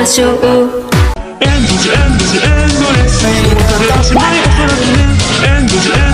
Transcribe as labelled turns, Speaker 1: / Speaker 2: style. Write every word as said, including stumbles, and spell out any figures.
Speaker 1: しょう。
Speaker 2: エンドジエンドジエンドレス、もたれはしないおそらくね。エンドジエンドジ